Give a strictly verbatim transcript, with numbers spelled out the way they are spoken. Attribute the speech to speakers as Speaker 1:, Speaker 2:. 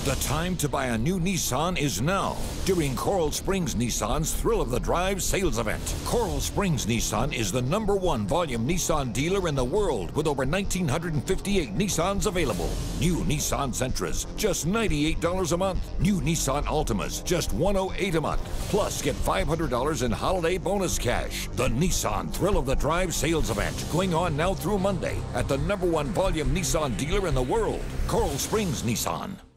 Speaker 1: The time to buy a new Nissan is now during Coral Springs Nissan's Thrill of the Drive sales event. Coral Springs Nissan is the number one volume Nissan dealer in the world with over one thousand nine hundred fifty-eight Nissans available. New Nissan Sentras, just ninety-eight dollars a month. New Nissan Altimas, just one hundred eight dollars a month. Plus, get five hundred dollars in holiday bonus cash. The Nissan Thrill of the Drive sales event going on now through Monday at the number one volume Nissan dealer in the world, Coral Springs Nissan.